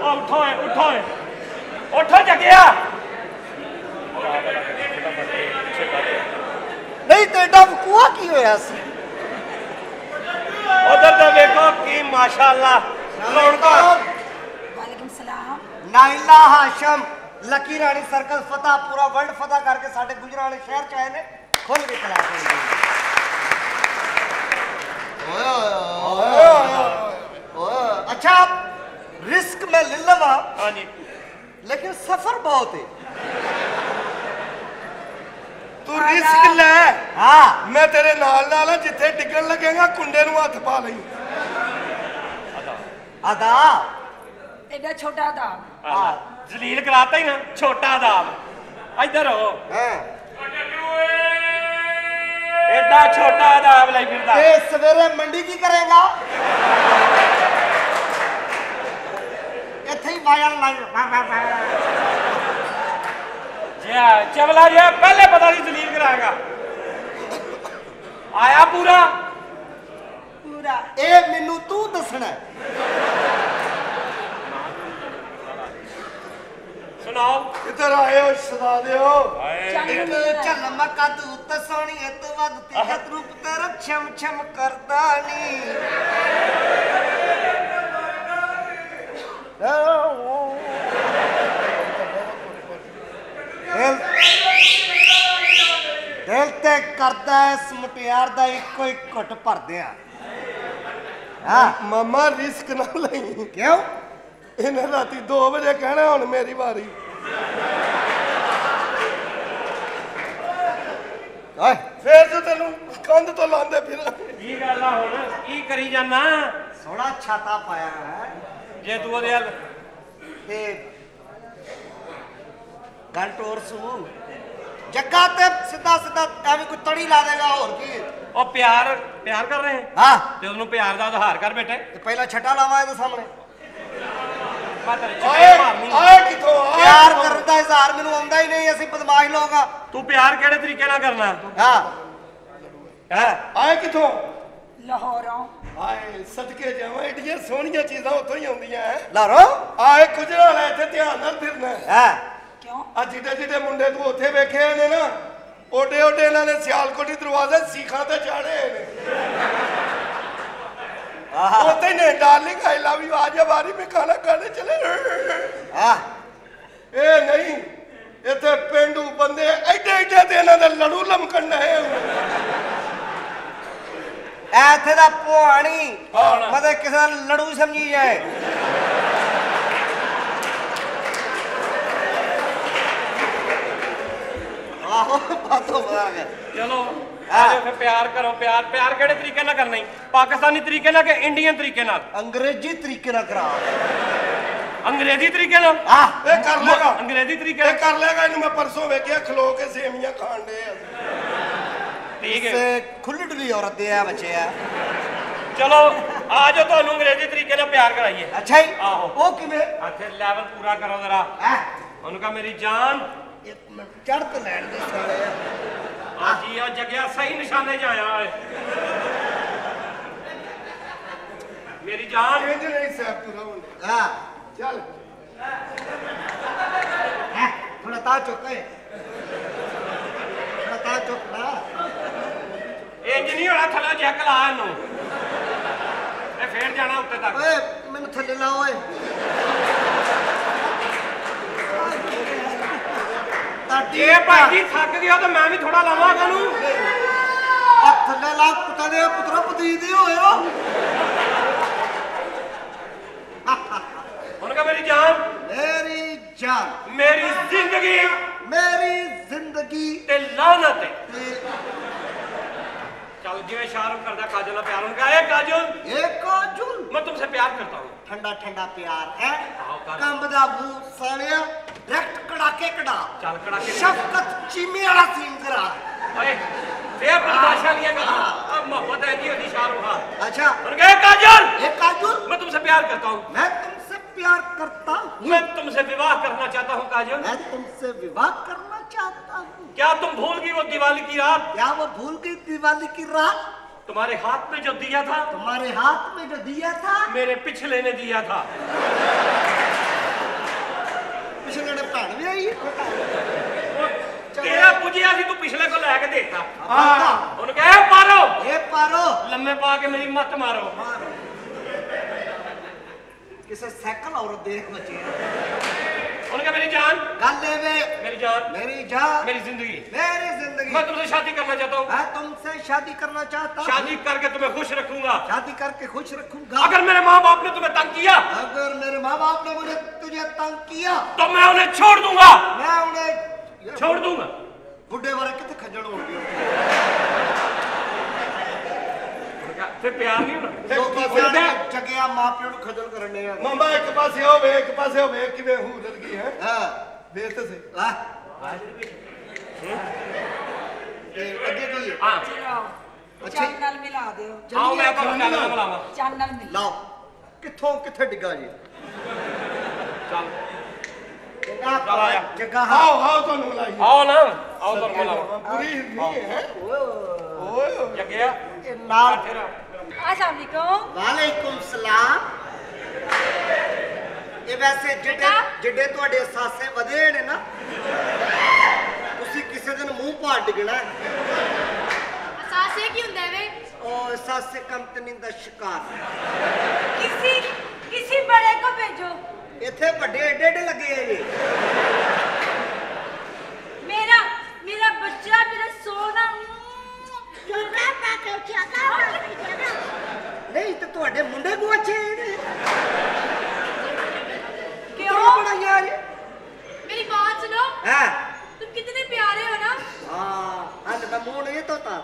उठो उठो उठो जगिया नहीं तो एडा वकूआ की होया सी उधर तो देखो कि माशाअल्लाह रौनका वालेकुम सलाम नाइला हाशम लकी रानी सर्कल फतह पूरा वर्ल्ड फतह करके साडे गुजरात शहर च आए ने खुल के क्लास अच्छा रिस्क में ले लवा हाँ जी लेकिन सफर बहुत है तू रिस्क ले हाँ मैं तेरे नाल नाल जिथे डिगन लगेगा कुंडे नु हथ पा लई अदा एडा छोटा था जलील कराता ही ना छोटा दाम इधर हो हैं एडा छोटा दाम लाई फिरदा ये सवेरे मंडी की करेगा इथे ही वायर लाई चमला जी पहले पता नहीं जलील कराएगा आया पूरा पूरा ए मेनू तू दसना सुनाओ इधर आए हो सदा दियो चल मका तू तो सोनी है तू वद तेजत रूप तेरा छम छम करदा नी दिल ते करदा इस मुटियार दा इको ही घुट भरदे आ हां मामा रिस्क ना लई क्यों इन्हें राती 2 बजे कहना हुन मेरी बारी ओए फिर तो तेन कंध तो लांदे फिर की गल आ हुन की करी जाना सोना छाता पाया है जे तू ओदे हल ते घंटोर सू जग्गा ते सीधा सीधा एवं कोई तड़ी ला देगा और की ओ प्यार प्यार कर रहे हैं हां ते ਉਹਨੂੰ प्यार ਦਾ ਆਧਾਰ ਕਰ ਬੈਠੇ ते पहला छटा लावा ਇਹਦੇ सामने ਮੈਂ ਤੇਰੇ आए ਚਪੇੜ ਮਾਰਨੀ आए किथों प्यार करदा इजहार मेनू आंदा ही नहीं ਅਸੀਂ बदमाश लोग आ ਤੂੰ ਪਿਆਰ ਕਿਹੜੇ ਤਰੀਕੇ ਨਾਲ ਕਰਨਾ हां ਹੈ आए किथों लाहौरों आए सदके जावां एडियां सोहणियां चीज़ां उत्थों ही आउंदियां है लारो आए गुजरा ले इत्थे ध्यान नाल फिरना हां क्यों आ जिडे जिडे मुंडे तू उत्थे वेखे ने ना ओडे ओडे इन्हां ने सियालकोटी दरवाजे सीखां ते चाढ़े ने उत्थे ने डार्लिंग आई लव यू आज बारी में खाना खाने चले हां ए नहीं इत्थे पेंडू बंदे एडे एडे ते इन्हां दे लड़ू लमकण है ਇੱਥੇ ਦਾ ਪੁਆਣੀ ਕੌਣ? ਮਤਲਬ ਕਿਸੇ ਦਾ ਲੜੂ ਸਮਝੀ ਜਾਏ ਆਹੋ ਬਾਤੋਂ ਬਾਗ ਚਲੋ ਆਜੋ ਫਿਰ ਪਿਆਰ ਕਰੋ ਪਿਆਰ ਪਿਆਰ ਕਿਹੜੇ ਤਰੀਕੇ ਨਾਲ ਕਰਨਾ ਹੈ ਪਾਕਿਸਤਾਨੀ ਤਰੀਕੇ ਨਾਲ ਕਿ ਇੰਡੀਅਨ ਤਰੀਕੇ ਨਾਲ ਅੰਗਰੇਜ਼ੀ ਤਰੀਕੇ ਨਾਲ ਕਰਾ ਅੰਗਰੇਜ਼ੀ ਤਰੀਕੇ ਨਾਲ ਆਹ ए कर लेगा ਅੰਗਰੇਜ਼ੀ ਤਰੀਕੇ ए ਨਾਲ कर लेगा इन मैं परसों वेखिया खलो के सेवियां खान दे ਠੀਕ ਹੈ ਸੇ ਖੁੱਲੀ ਡੁੱਲੀ ਔਰਤ ਦੇ ਆ ਬੱਚੇ ਆ ਚਲੋ ਆਜੋ ਤੁਹਾਨੂੰ ਅੰਗਰੇਜ਼ੀ ਤਰੀਕੇ ਨਾਲ ਪਿਆਰ ਕਰਾਈਏ ਅੱਛਾ ਹੀ ਆਹੋ ਉਹ ਕਿਵੇਂ ਆਖੇ ਲੈਵਲ ਪੂਰਾ ਕਰੋ ਜ਼ਰਾ ਹੈ ਉਹਨੂੰ ਕਹਾ ਮੇਰੀ ਜਾਨ ਇੱਕ ਮਿੰਟ ਚੜ ਤੇ ਲੈਣ ਦੇ ਸਾਲੇ ਆਜੀ ਉਹ ਜਗਿਆ ਸਹੀ ਨਿਸ਼ਾਨੇ 'ਚ ਆਇਆ ਓਏ ਮੇਰੀ ਜਾਨ इंज नहीं साहब पूरा होने ਹਾਂ चल ਹੈ ਥੋੜਾ ਤਾਂ ਚੁੱਕੇ ਥੋੜਾ ਤਾਂ ਚੁੱਕ ਨਾ ਇੰਜ ਨਹੀਂ ਹੋਣਾ ਥੱਲੇ ਜੈਕ ਲਾ ਇਹਨੂੰ ਇਹ ਫੇਰ ਜਾਣਾ ਉੱਤੇ ਤੱਕ ਓਏ ਮੈਨੂੰ ਥੱਲੇ ਲਾ ਓਏ ਜੇ ਭਾਈ ਜੀ ਥੱਕ ਗਿਆ ਤਾਂ ਮੈਂ ਵੀ ਥੋੜਾ ਲਾਵਾਂਗਾ ਨੂੰ ਆ ਥੱਲੇ ਲਾ ਪੁੱਤਾਂ ਦੇ ਪੁੱਤਰਾ ਪਤੀ ਦੇ ਹੋਇਆ ਉਹਨੂੰ ਕਹਾ ਮੇਰੀ ਜਾਨ ਮੇਰੀ ਜਾਨ ਮੇਰੀ ਜ਼ਿੰਦਗੀ ਮੇਰੀ ਜ਼ਿੰਦਗੀ ਤੇ ਲਾਨਤ ਹੈ ਤੇ चल जिवे शाहरुख करता काजल ना प्यार उनका है काजल ਇਹ ਕਾਜੁਲ मैं तुमसे प्यार करता हूँ ਠੰਡਾ ਠੰਡਾ ਪਿਆਰ ਹੈ ਆਹੋ ਕਰ। ਕੰਬ ਦਾ ਮੂੰਹ ਸਾਲਿਆ ਡਾਇਰੈਕਟ ਕੜਾਕੇ ਕੜਾ चल कड़ा के ਸ਼ਫਕਤ ਚੀਮੇ ਵਾਲਾ ਸੀਨ ਕਰਾ ओए फिर बदमाशा लिया कर अब मोहब्बत है नहीं होती शाहरुख खान अच्छा उनका है काजल ये काजुल मैं तुमसे प्यार करता हूँ मैं तुमसे प्यार करता हूँ मैं तुमसे विवाह करना चाहता हूँ काजल मैं तुमसे विवाह करना चाहता हूँ क्या तुम भूल गई वो दिवाली की रात क्या वो भूल गई दिवाली की रात तुम्हारे हाथ में जो दिया था तुम्हारे हाथ में जो दिया था मेरे पिछले ने दिया था ਪਿਛਲੇ ਨੇ ਭੈਣ ਵੀ ਆਈ ਤੇਰਾ ਪੁੱਜਿਆ ਸੀ ਤੂੰ ਪਿਛਲੇ ਕੋ ਲੈ ਕੇ ਦੇਤਾ ਹਾਂ ਉਹਨੂੰ ਕਹੇ ਪਾਰੋ ਇਹ ਪਾਰੋ ਲੰਮੇ ਪਾ ਕੇ ਮੇਰੀ ਮੱਤ ਮਾਰੋ ਕਿਸੇ ਸਾਈਕਲ ਔਰਤ ਦੇਖ ਬਚੇ ਉਹਨੇ कहा मेरी जान ਗੱਲ ਇਹ ਵੇ मेरी जान मेरी जान मेरी जिंदगी मेरी जिंदगी मैं तुमसे शादी करना चाहता हूँ मैं तुमसे शादी करना चाहता हूँ शादी करके तुम्हें खुश रखूंगा शादी करके खुश रखूंगा अगर मेरे माँ बाप ने तुम्हें तंग किया अगर मेरे माँ बाप ने मुझे तुझे तंग किया तो मैं उन्हें छोड़ दूंगा मैं उन्हें छोड़ दूंगा बुढ़े वाले कितने खजड़ हो गए फिर प्यार नहीं होना जगह माँ प्यो ਨੂੰ ਖਜਲ ਕਰਨੇ ਆ ਮਾਮਾ ਇੱਕ ਪਾਸੇ ਹੋਵੇ ਇੱਕ ਪਾਸੇ ਹੋਵੇ ਕਿਵੇਂ ਹੂਰਤ ਗਈ ਹੈ ਹਾਂ ਵੇਖ ਤੇ ਸੇ ਤੇ ਅੱਗੇ ਕੀ ਹੈ हाँ ਚਲੋ ਅੱਛਾ ਚੰਨ ਨਾਲ ਮਿਲਾ ਦਿਓ आओ मैं आपको चल बुलावा ਚੰਨ ਨਾਲ ਮਿਲਾ ਲਾਓ ਕਿੱਥੋਂ ਕਿੱਥੇ ਡਿੱਗਾ ਜੀ चल ਜਗ੍ਹਾ ਚੱਲ ਆਇਆ। ਜਗ੍ਹਾ ਆਓ ਆਓ ਤੁਹਾਨੂੰ ਲਾਈ आओ ना आओ तो बुलावा ਪੂਰੀ ਨਹੀਂ ਹੈ ਓਏ जगह ਇਹ ਨਾਲ तेरा अस्सलाम वालेकुम ਵਾਲੇਕੁਮ ਸਲਾਮ ਇਹ ਵੈਸੇ ਜਿੱਡੇ ਤੁਹਾਡੇ ਸਾਸੇ ਵਧੇ ਨੇ ਨਾ ਤੁਸੀਂ ਕਿਸੇ ਦਿਨ ਮੂੰਹ ਭਾਰ ਡਿਗਣਾ ਸਾਸੇ ਕੀ ਹੁੰਦਾ ਵੇ ਉਹ ਸਾਸੇ ਕੰਪਨੀ ਦਾ ਸ਼ਿਕਾਰ किसी बड़े को भेजो ਇੱਥੇ ਵੱਡੇ ਏਡੇ ਏਡੇ ਲੱਗੇ ਆ ਜੀ मेरा बच्चा मेरा सोना ਨਹੀਂ ਤੇ ਤੁਹਾਡੇ ਮੁੰਡੇ ਗੁਆਚੇ ਨੇ क्यों ਬਣਾਈਆਂ ਜੀ मेरी बात सुनो ਹਾਂ तुम कितने प्यारे हो ना हाँ आज मैं मुंह नहीं धोता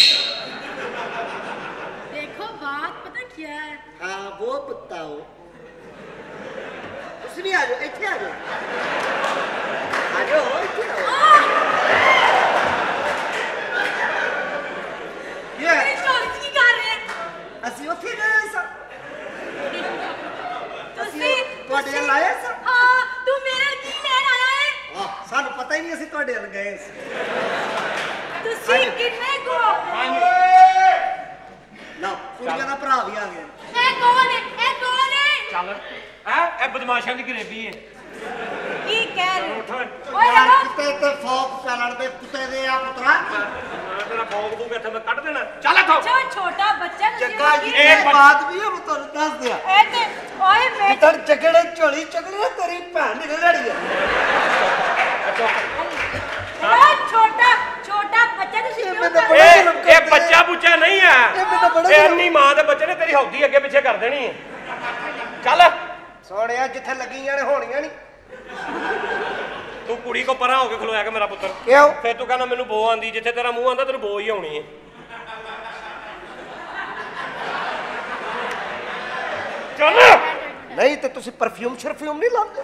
देखो बात पता क्या है हाँ वो कुत्ता हो कुछ नहीं आ जाओ इतने आ जाओ इतने आओ ये मेरी चोरी की कर रहे हैं ਅਸੀਂ ਉੱਥੇ ਗਏ ਸਾਂ तुसी ਤੁਹਾਡੇ ਨਾਲ ਆਏ ਸਾਂ हाँ तू मेरे की लेन आया है ਹਾਂ ਸਾਨੂੰ ਪਤਾ ਹੀ ਨਹੀਂ ਅਸੀਂ ਤੁਹਾਡੇ ਨਾਲ ਗਏ ਸੀ तुसी कितने को ਨਾ ਕੁੜੀਆਂ ਦਾ ਭਰਾ ਵੀ ਆ ਗਿਆ ए कौन है ए कौन है चल ए बदमाशां दी गरीबी है की कह रहे उठ ओए ਯਾਰ हेलो ਕਿਤੇ ਤੇ ਫੌਕ ਚੱਲਣ ਦੇ ਕੁੱਤੇ ਦੇ ਆ ਪੁੱਤਰਾ मैं तेरा भोग दूंगा इत्थे मैं कट देना चल इथों जो छोटा बच्चा तुसी ਜੱਗਾ ਜੀ की- ਇਹ ਬਾਤ ਵੀ ਹੈ ਮੈਂ ਤੁਹਾਨੂੰ ਦੱਸ ਦਿਆਂ ए ते ओए मैं ਕਿਤਨ ਚੱਕੜੇ ਝੋਲੀ ਚੱਕੜੀ ਤੇਰੀ ਭੈਣ ਨਿਕਲ ਜਾਣੀ ਹੈ हेलो छोटा बच्चा तुसी ये क्यों मैं तो कर बड़ा रहे जुल्म ए बच्चा बुच्चा नहीं है ਇਹ ਮੈਨੂੰ ਬੜਾ ए अन्नी मां दे बच्चे ने तेरी हौदी अगे पीछे कर देनी है चल ਸੋਹਣਿਆ ਜਿੱਥੇ ਲੱਗੀਆਂ ਨੇ ਹੋਣੀਆਂ ਨਹੀਂ तू कुड़ी को परा होके खलोया के मेरा पुत्र ਕਿਉਂ फिर तू कहना मेनू बो आंदी जिथे तेरा मुंह आंदा तेनू बो ही आउणी है चल ਨਹੀਂ ਤੇ ਤੁਸੀਂ ਪਰਫਿਊਮ ਸ਼ਰਫਿਊਮ ਨਹੀਂ ਲਾਉਂਦੇ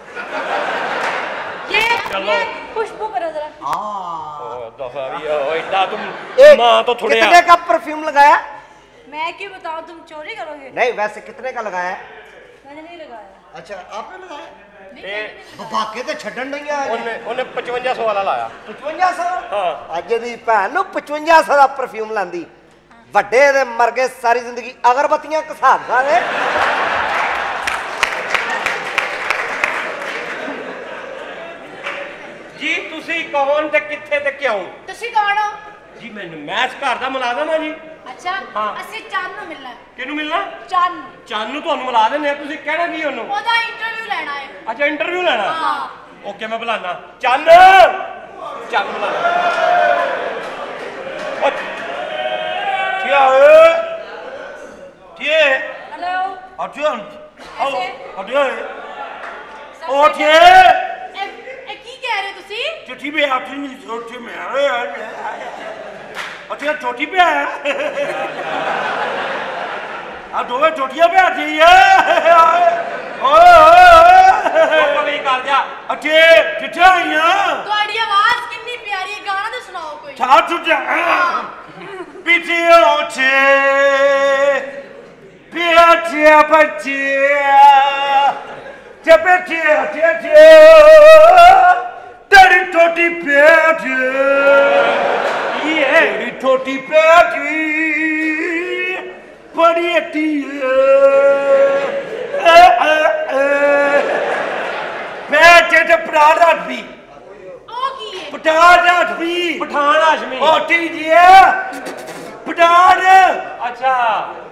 चलो ये खुशबू करो जरा ਹਾਂ ओ दफा भी ओ एडा तुम एक मां तो थोड़े कितने का परफ्यूम लगाया मैं क्यों बताऊं तुम चोरी करोगे नहीं वैसे कितने का लगाया मैंने नहीं लगाया अच्छा आपने लगाया ए ਬਾਕੇ ਤੇ ਛੱਡਣ ਨਹੀਂ ਆ ਉਹਨੇ 5500 ਵਾਲਾ ਲਾਇਆ 5500 ਹਾਂ ਅੱਜ ਦੀ ਭੈਣ ਨੂੰ 5500 ਦਾ ਪਰਫਿਊਮ ਲਾਂਦੀ ਵੱਡੇ ਦੇ ਮਰ ਗਏ ਸਾਰੀ ਜ਼ਿੰਦਗੀ ਅਗਰਬੱਤੀਆਂ ਘਸਾਦਾ ਵੇ ਜੀ ਤੁਸੀਂ ਕੌਣ ਤੇ ਕਿੱਥੇ ਤੇ ਕਿਉਂ ਤੁਸੀਂ ਕੌਣ ਹੋ ਜੀ ਮੈਂ ਇਸ ਘਰ ਦਾ ਮੁਲਾਜ਼ਮ ਹਾਂ ਜੀ ਅੱਛਾ ਹਾਂ। ਅਸੀਂ ਚੰਨ ਨੂੰ ਮਿਲਣਾ ਹੈ। ਕਿਹਨੂੰ ਮਿਲਣਾ ਚੰਨ ਚੰਨ ਨੂੰ ਤੁਹਾਨੂੰ ਮਿਲਾ ਦਿੰਦੇ ਆ ਤੁਸੀਂ ਕਹਿਣਾ ਕੀ ਉਹਨੂੰ ਉਹਦਾ ਇੰਟਰਵਿਊ ਲੈਣਾ ਹੈ ਅੱਛਾ ਇੰਟਰਵਿਊ ਲੈਣਾ ਹਾਂ ਓਕੇ ਮੈਂ ਬੁਲਾਣਾ ਚੰਨ ਚੰਨ ਬੁਲਾਣਾ ਕੀ ਹੋਇਆ ਕੀ हेलो ਅਟਿਆਨ ऐसे? ਅਟਿਆਨ सब ਉਹ सही ਕੀ है? ਇਹ ਕੀ ਕਹਿ ਰਹੇ ਤੁਸੀਂ चिट्ठी पे आती नहीं छोटी में अरे यार अच्छा छोटी पे आया आ दो छोटियां पे आती है ओए नहीं कर जा अच्छे किथे आईया ਤੁਹਾਡੀ ਆਵਾਜ਼ ਕਿੰਨੀ ਪਿਆਰੀ ਹੈ ਗਾਣਾ ਤੇ ਸੁਣਾਓ ਕੋਈ छा छुटा पीछे ओछे पियाचे बच्चे चपेटे अच्छे तेरी छोटी पेट ये तेरी छोटी पेट बड़ी अटी पेट भरा पठान हाशमी पठान हाशमी ओटी जी पठान अच्छा